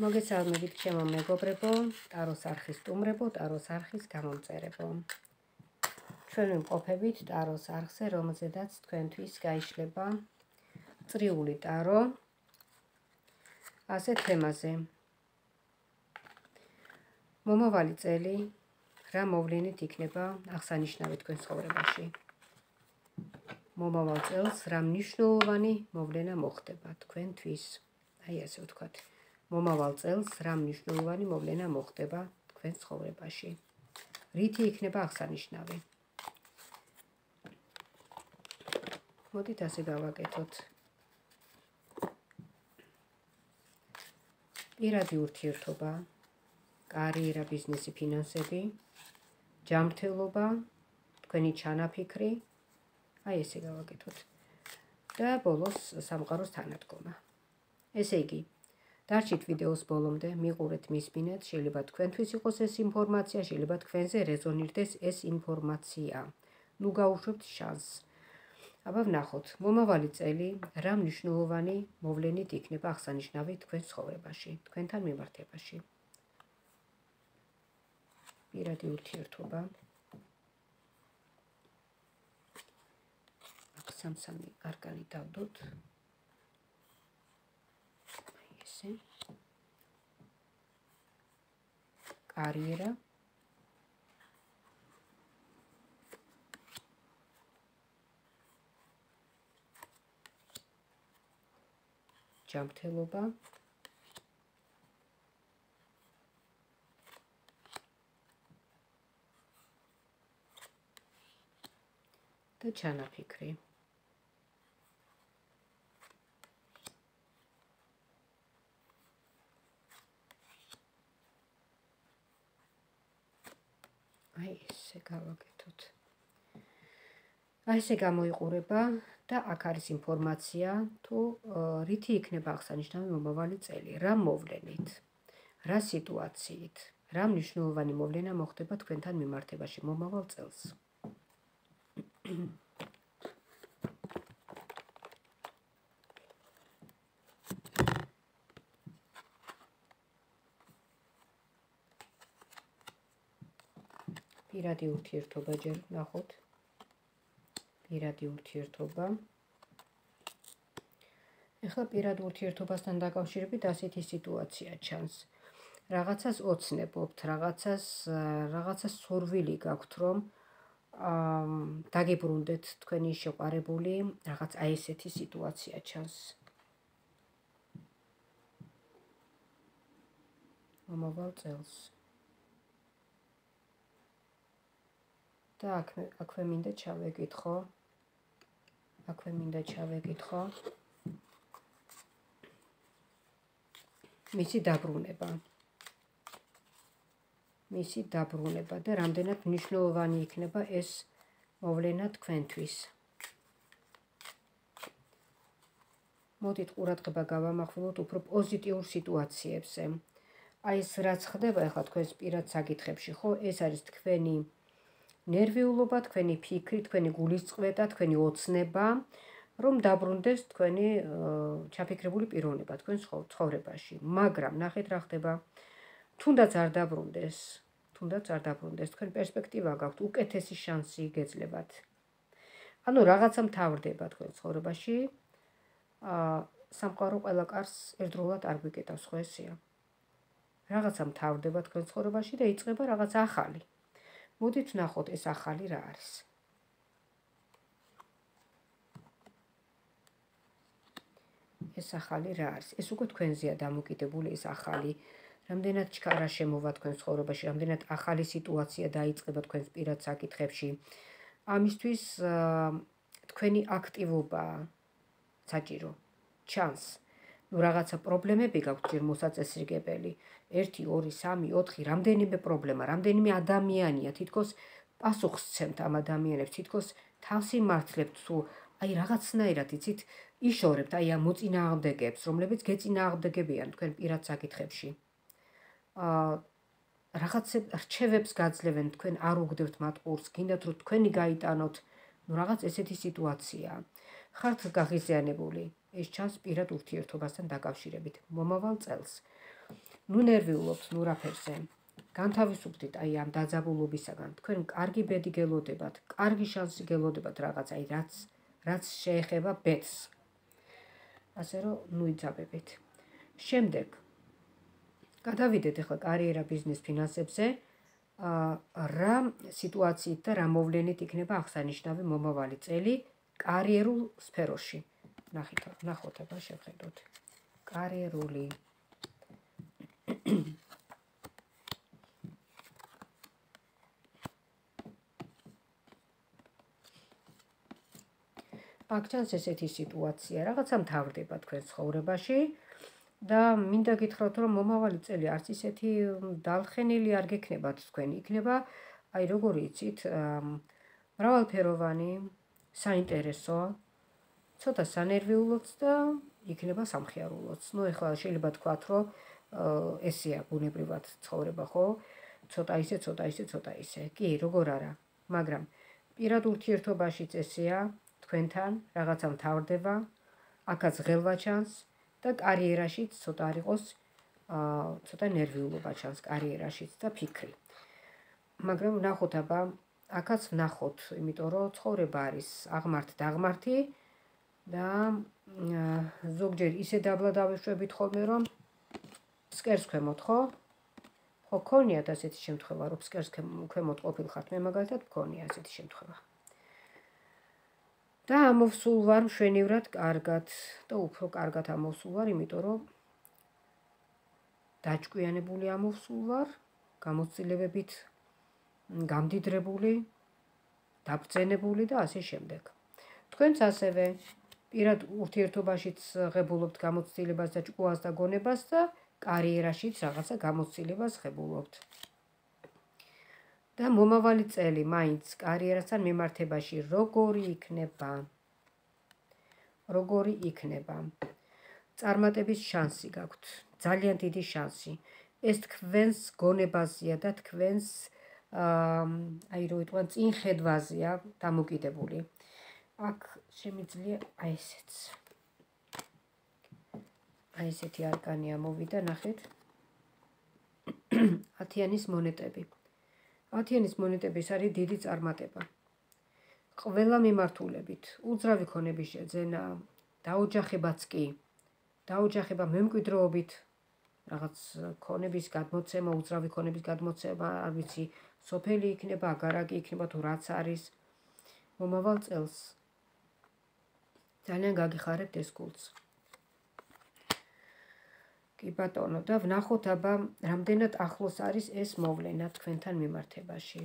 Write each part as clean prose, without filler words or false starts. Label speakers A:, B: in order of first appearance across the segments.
A: მოგესალმებით ჩემო მეგობრებო, ტაროს არხის სტუმრებო, ტაროს არხის გამომწერებო. ჩვენ ვიმყოფებით ტაროს არხზე, რომელზედაც თქვენთვის გაიშლება წრიული ტარო ასეთ თემაზე. მომავალი წელი რა მოვლენით იქნება აღსანიშნავი თქვენ ცხოვრებაში? მომავალ წელს რა მნიშვნელოვანი მოვლენა მოხდება თქვენთვის? აი ასე ვთქვათ. მომავალ წელს რა მნიშვნელოვანი მოვლენა მოხდება თქვენ ცხოვრებაში? რითი იქნება აღსანიშნავი? მოდით ასე გავაკეთოთ. პირადი ურთიერთობა, კარიერა, ბიზნესი, ფინანსები, ჯანმრთელობა, თქვენი ჩანაფიქრი, აი ესე გავაკეთოთ. და ბოლოს სამყაროს თანადგომა. ესე იგი, დარჩით ვიდეოს ბოლომდე, მიყურეთ, მისმინეთ, შეიძლება თქვენთვის იყოს ეს ინფორმაცია, შეიძლება თქვენზე რეზონირდეს ეს ინფორმაცია. ნუ გაუშვებთ შანსს. აბა ვნახოთ, მომავალი წელი რა მნიშვნელოვანი მოვლენით იქნება აღსანიშნავი თქვენ ცხოვრებაში, თქვენთან მიმართებაში. პირადი ურთიერთობა. აქ სამ-სამი არკანი დავდოთ. ესე. კარიერა. ჯანმრთელობა. და ჩანაფიქრი. აი ესე გავაკეთოთ. აი ესე გამოიყურება და აქ არის ინფორმაცია, თუ რითი იქნება აღსანიშნავი მომავალი წელი, რა მოვლენით, რა სიტუაციით, რა მნიშვნელოვანი მოვლენა მოხდება თქვენთან მიმართებაში მომავალ წელს. პირადი ურთიერთობა ჯერ ნახოთ. პირადი ურთიერთობა. ეხლა პირად ურთიერთობასთან დაკავშირებით ასეთი სიტუაცია ჩანს. რაღაცას ოცნებობთ, რაღაცას სურვილი გაქვთ, რომ დაგიბრუნდეთ თქვენი შეყვარებული, რაღაც აი ესეთი სიტუაცია ჩანს. მომავალ წელს. და აქვე მინდა ჩავეკითხო. მისი დაბრუნება და რამდენად მნიშვნელოვანი იქნება ეს მოვლენა თქვენთვის. მოდით ყურადღება გავამახვილოთ უფრო პოზიტიურ სიტუაციებზე. აი ეს რაც ხდება ახლა თქვენს პირად საკითხებში, ხო, ეს არის თქვენი ნერვიულობა, თქვენი ფიქრი, თქვენი გულისწყლედა, თქვენი ოცნება, რომ დაბრუნდეს თქვენი ჩაფიქრებული პიროვნება თქვენ ცხოვრებაში. მაგრამ ნახეთ რა ხდება. თუნდაც არ დაბრუნდეს, თქვენ პერსპექტივა გაქვთ, უკეთესი შანსი გეძლებათ. ანუ რაღაცა მთავრდება თქვენ ცხოვრებაში. სამყარო ყველა კარს ერთდროულად არ გვიკეტავს, ხო ესეა. რაღაცა მთავრდება თქვენ ცხოვრებაში და იწყება რაღაც ახალი. მოდით ვნახოთ ეს ახალი რა არის. ეს ახალი რა არის? ეს უკვე თქვენზეა დამოკიდებული ეს ახალი. რამდენად ჩქარა შემოვა თქვენ ცხოვრებაში, რამდენად ახალი სიტუაცია დაიწყება თქვენს პირად საკითხებში. ამისთვის თქვენი აქტივობა საჭირო. ჩანს. ნუ რაღაცა პრობლემები გაქვთ ჯერ მოსაწესრიგებელი. 1, 2, 3, 4, რამდენიმე პრობლემა, რამდენიმე ადამიანია, თითქოს პასუხს სცემთ ამ ადამიანებს, თითქოს თავს იმართლებთ, თუ აი რაღაცნაირად იცით, იშორებთ აი ამ მოწინააღმდეგეებს, რომლებიც გეწინააღმდეგებიან თქვენ პირად საკითხებში. რაღაც რჩევებს გაძლევენ, თქვენ არ უგდებთ მათ ყურს, გინდათ რომ თქვენი გაიტანოთ, ნუ რაღაც ესეთი სიტუაციაა. ხართ გაღიზიანებული, ეს ჩანს პირად ურთიერთობასთან დაკავშირებით მომავალ წელს. ნუ ნერვიულობთ ნუ რაფერზე. განთავისუფლდით აი ამ დაძაბულობისაგან. თქვენ კარგი ბედი გელოდებათ, კარგი შანსი გელოდებათ რაღაც, აი რაც შეეხება ბედს. ასე რომ ნუ იძაბებით. შემდეგ გადავიდეთ ახლა კარიერა, ბიზნეს, ფინანსებზე. რა სიტუაციით და რა მოვლენით იქნება აღსანიშნავი მომავალი წელი კარიერულ სფეროში. ნახოთ აბა შევხედოთ. კარიერული აქ ჩანს ესეთი სიტუაცია, რაღაცა მთავრდება თქვენ ცხოვრებაში და მინდა გითხრათ, რომ მომავალი წელი არც ისეთი დალხენილი არ გექნებათ თქვენ. იქნება, აი როგორი იცით, მრავალფეროვანი, საინტერესო, ცოტა სანერვიულოც და იქნება სამხიარულოც. ნუ ეხლა შეიძლება თქვათ, რომ ესეა ბუნებრივად ცხოვრება, ხო? ცოტა ისე. კი, როგორ არა, მაგრამ პირად ურთიერთობაშიც ესეა, თქვენთან რაღაცა მთავრდება, აქაც ღელვა ჩანს და კარიერაშიც ცოტა არ იყოს, ცოტა ნერვიულობა ჩანს კარიერაშიც და ფიქრი. მაგრამ ნახოთ აბა, აქაც ვნახოთ, იმიტომ რომ ცხოვრება არის აღმართ-დაღმართი და ზოგჯერ ისე დაბლა დავეშვებით ხოლმე, რომ ფსკერს ქვემოთ, ხო? ხო, ქონიათ ასეთი შემთხვევა, რომ ფსკერს ქვემოთ ყოფილხართ, მე მაგალითად მქონია ასეთი შემთხვევა. და ამოვსულ ვარ მშვენივრად კარგად და უფრო კარგად ამოვსულ ვარ, იმიტომ რომ დაჭკვიანებული ამოვსულ ვარ, გამოცდილებებით გამდიდრებული, დაბრძენებული და ასე შემდეგ. თქვენც ასევე პირად ურთიერთობაშიც ღებულობთ გამოცდილებას და ჭკუას და გონებას და კარიერაშიც რაღაცა გამოცდილებას ღებულობთ. და მომავალი წელი მაინც კარიერასთან მიმართებაში როგორი იქნება? წარმატების შანსი გაქვთ, ძალიან დიდი შანსი. ეს თქვენს გონებაზეა და თქვენს აი რო იტყვიან წინხედვაზეა დამოკიდებული. აქ შემიძლია აი ესეც. აი ესეთი არკანი ამოვიდა, ნახეთ. 10-იანის მონეტები. 10-იანის მონეტების არის დიდი წარმატება. ყველა მიმართულებით, უძრავი ქონების შეძენა, დაოჯახებაც კი, დაოჯახება მემკვიდრეობით, რაღაც ქონების გადმოცემა, უძრავი ქონების გადმოცემა, არ ვიცი, სოფელი იქნება, აგარაკი იქნება თუ რაც არის. მომავალ წელს ძალიან გაგიხარებთ ეს გულს. კი ბატონო, და ვნახოთ აბა, რამდენად ახლოს არის ეს მოვლენა თქვენთან მიმართებაში.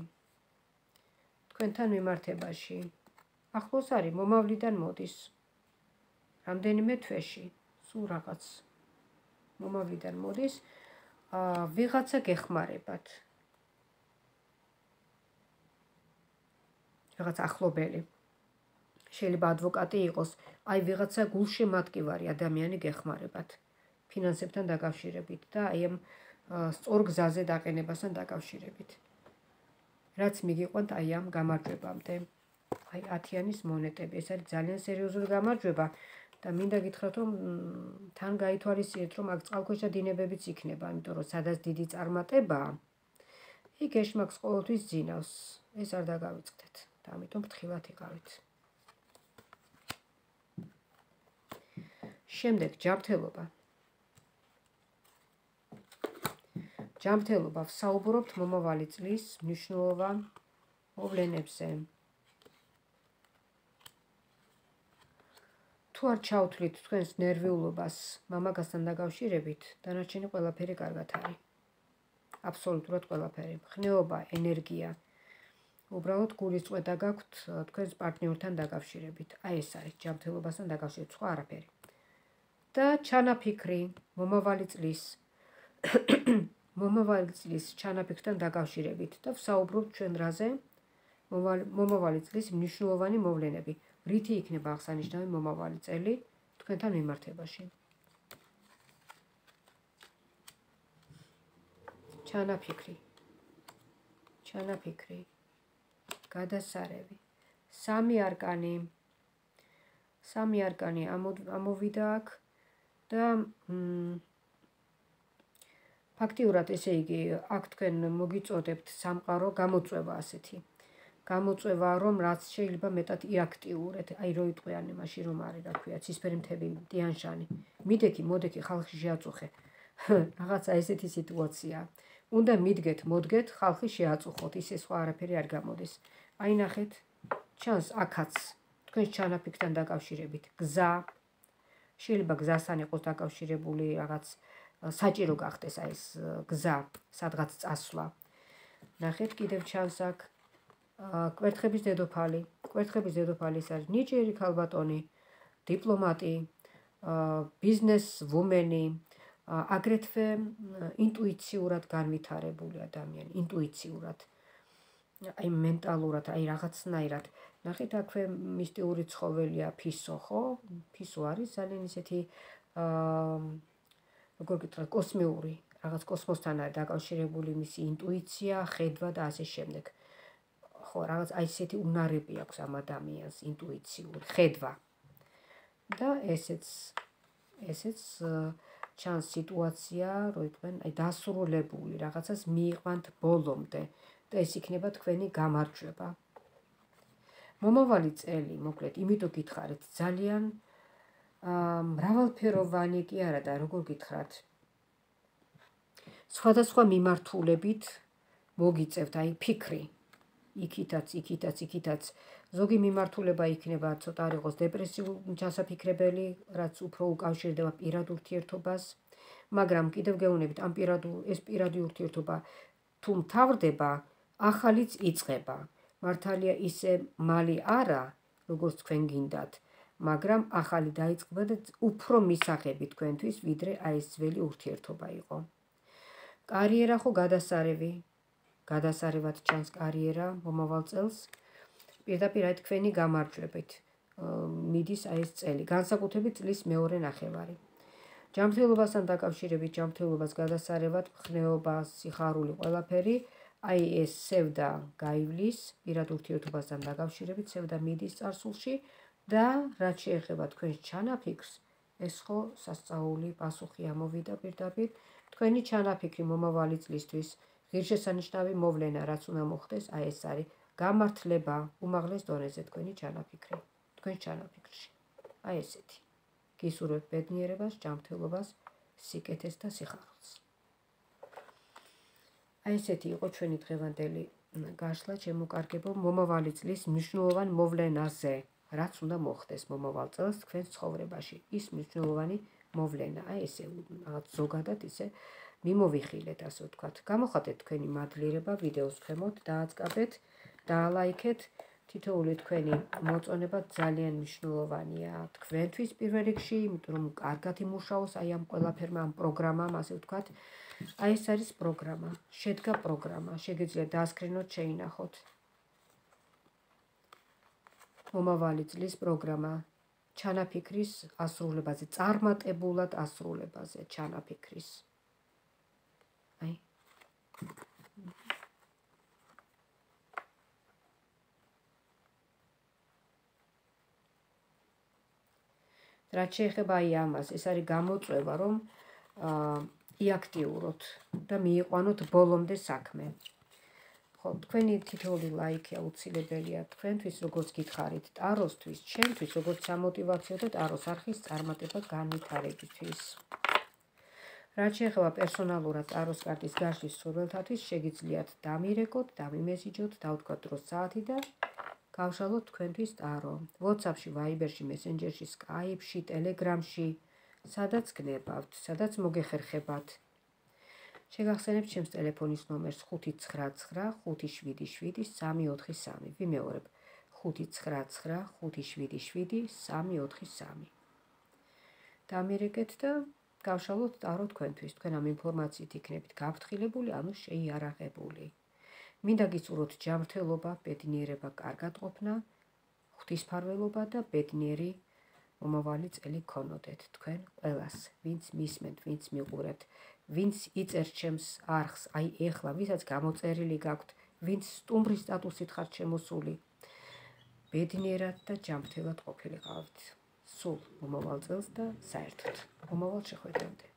A: ახლოს არის, მომავლიდან მოდის. რამდენიმე თვეში, სულ რაღაც მომავლიდან მოდის, ვიღაცა გეხმარებათ. რაღაც ახლობელი. შეიძლება ადვოკატი იყოს, აი ვიღაცა გულშემატკივარი ადამიანი გეხმარებათ. ფინანსებთან დაკავშირებით და აი ამ სწორ გზაზე დაყენებასთან დაკავშირებით. რაც მიგიყვანთ აი ამ გამარჯვებამდე. აი 10-იანის მონეტები, ეს არის ძალიან სერიოზული გამარჯვება და მინდა გითხრათ, რომ თან გაითვალისწინეთ, რომ აქ წყალქვეშა დინებებიც იქნება, იმიტომ რომ სადაც დიდი წარმატებაა, იქ ეშმაკს ყოველთვის ძინავს. ეს არ დაგავიწყდეთ და ამიტომ ფრთხილად იყავით. შემდეგ ჯანმრთელობა. ჯანმრთელობა, ვსაუბრობთ მომავალი წლის მნიშვნელოვან მოვლენებზე. თუ არ ჩავთვლით თქვენს ნერვიულობას მამაკაცთან დაკავშირებით, დანარჩენი ყველაფერი კარგად არის. აბსოლუტურად ყველაფერი. ხნეობა, ენერგია. უბრალოდ გულისწყეთა გაქვთ თქვენს პარტნიორთან დაკავშირებით. აი ეს არის ჯანმრთელობასთან დაკავშირებით, სხვა არაფერი. და ჩანაფიქრი მომავალი წლის ჩანაფიქრთან დაკავშირებით და ვსაუბრობთ ჩვენ რაზე? მომავალი წლის მნიშვნელოვანი მოვლენები. რითი იქნება აღსანიშნავი მომავალი წელი თქვენთან მიმართებაში? ჩანაფიქრი, გადასარევი. სამი არკანი ამოვიდა აქ და ფაქტიურად ესე იგი აქ თქვენ მოგიწოდებთ სამყარო გამოწვევა ასეთი. გამოწვევა რომ რაც შეიძლება მეტად იაქტიურეთ, აი რო იტყვიან იმაში რომ არის რა ქვია ცისფერი მთები ტიანშანი. მიდექი, მოდექი ხალხი შეაწუხე. რაღაცა ესეთი სიტუაცია. უნდა მიდგეთ, მოდგეთ, ხალხი შეაწუხოთ, ისე სხვა არაფერი არ გამოდის. აი ნახეთ, ჩანს აქაც თქვენს ჩანაფიქრთან დაკავშირებით გზა. შეიძლება გზასთან იყოს დაკავშირებული რაღაც საჭირო გახდეს აი ეს გზა, სადღაც წასვლა. ნახეთ, კიდევ ჩანს აქ კვერთხების დედოფალი. კვერთხების დედოფალი ის არის ნიჭიერი ქალბატონი, დიპლომატი, ბიზნეს ვუმენი, აგრეთვე ინტუიციურად განვითარებული ადამიანი, ინტუიციურად, აი მენტალურად, აი რაღაცნაირად. ნახეთ, აქვე მისტიური ცხოველია ფისო, ხო? ფისო არის ძალიან ისეთი როგორ გითხრათ, კოსმიური, რაღაც კოსმოსთან არის დაკავშირებული მისი ინტუიცია, ხედვა და ასე შემდეგ. ხო, რაღაც აი ესეთი უნარები აქვს ამ ადამიანს, ინტუიციური, ხედვა. და ესეც ჩანს სიტუაცია, რო იტყვენ, აი დასრულებული, რაღაცას მიიყვანთ ბოლომდე და ეს იქნება თქვენი გამარჯვება. მომავალი წელი, მოკლედ, იმიტომ გითხარით, ძალიან მრავალფეროვანი კი არა და როგორ გითხრათ, სხვადასხვა მიმართულებით მოგიწევთ აი ფიქრი. იქითაც. ზოგი მიმართულება იქნება ცოტა არ იყოს დეპრესიულ ჩასაფიქრებელი, რაც უფრო უკავშირდება პირად ურთიერთობას, მაგრამ კიდევ გეუბნებით, ეს პირადი ურთიერთობა თუ მთავრდება, ახალიც იწყება. მართალია ისე მალი არა, როგორც თქვენ გინდათ, მაგრამ ახალი დაიწყება და უფრო მისაღები თქვენთვის, ვიდრე აი ეს ძველი ურთიერთობა იყო. კარიერა ხო გადასარევი. გადასარევად ჩანს კარიერა მომავალ წელს. პირდაპირ აი თქვენი გამარჯვებით მიდის აი ეს წელი, განსაკუთრებით წლის მეორე ნახევარი. ჯანმრთელობასთან დაკავშირებით, ჯანმრთელობას გადასარევად, მხნეობა, სიხარული, ყველაფერი, აი ეს სევდა გაივლის, პირად ურთიერთობასთან დაკავშირებით, სევდა მიდის წარსულში და რაც შეეხება თქვენს ჩანაფიქრს, ეს ხო სასწაული პასუხი ამოვიდა პირდაპირ. თქვენი ჩანაფიქრი მომავალი წლისთვის, ღირსშესანიშნავი მოვლენა, რაც უნდა მოხდეს, აი ეს არის გამართლება უმაღლეს დონეზე თქვენი ჩანაფიქრი, თქვენ ჩანაფიქრში. აი ესეთი. გისურვებთ ბედნიერებას, ჯანმრთელობას, სიკეთეს და სიხარულს. აი ესეთი იყო ჩვენი დღევანდელი გაშლა, ჩემო მომავალი წლის მნიშვნელოვან მოვლენაზე, რაც უნდა მოხდეს მომავალ წელს თქვენს ცხოვრებაში. ის მნიშვნელოვანი მოვლენა, აი ესე რაღაც ზოგადად ისე მიმოვიხილეთ, ასე ვთქვათ. გამოხატეთ თქვენი მადლიერება ვიდეოს ქვემოთ, დააწყაბეთ, დაალაიქეთ. თითოეული თქვენი მოწონება ძალიან მნიშვნელოვანია თქვენთვის პირველ რიგში, იმიტომ რომ კარგად იმუშაოს აი ამ ყველაფერმა, ამ პროგრამამ, ასე ვთქვათ. აი ეს არის პროგრამა, შედგა პროგრამა, შეგიძლიათ დაასკრინოთ, შეინახოთ. მომავალი წლის პროგრამა ჩანაფიქრის ასრულებაზე, წარმატებულად ასრულებაზე ჩანაფიქრის. აი რაც შეეხება აი ამას, ეს არის გამოწვევა, რომ იაქტიუროთ და მიიყვანოთ ბოლომდე საქმე. ხო, თქვენი თითოეული ლაიქი აუცილებელია თქვენთვის, როგორც გითხარით, ტაროსთვის, ჩემთვის, როგორც სამოტივაციო და ტაროს არხის წარმატება განვითარებისთვის. რაც შეეხება პერსონალურად ტაროს კარტის გაშლის სურვილთათვის, შეგიძლიათ დამირეკოთ, დამიმესიჯოთ, დავთქვათ დროს საათი და გავშალოთ თქვენთვის ტარო. WhatsApp-ში, Viber-ში, Messenger-ში, Skype-ში, Telegram-ში, სადაც გნებავთ, სადაც მოგეხერხებათ. შეგახსენებთ ჩემს ტელეფონის ნომერს 599577343. ვიმეორებ 599577343. დამირეკეთ და გავშალოთ ტარო თქვენთვის. თქვენ ამ ინფორმაციით იქნებით გაფრთხილებული, ანუ შეიარაღებული. მინდა გისურვოთ ჯანმრთელობა, ბედნიერება, კარგად ყოფნა, ღვთისმფარველობა და ბედნიერი მომავალი წელი გქონოდეთ თქვენ ყველას, ვინც მისმენთ, ვინც მიყურებთ, ვინც იწერთ ჩემს არხს, აი ეხლა, ვისაც გამოწერილი გაქვთ, ვინც სტუმრის სტატუსით ხართ შემოსული, ბედნიერად და ჯანმრთელად ყოფილიყავთ. სულ მომავალ წელს და საერთოდ მომავალ შეხვედრამდე.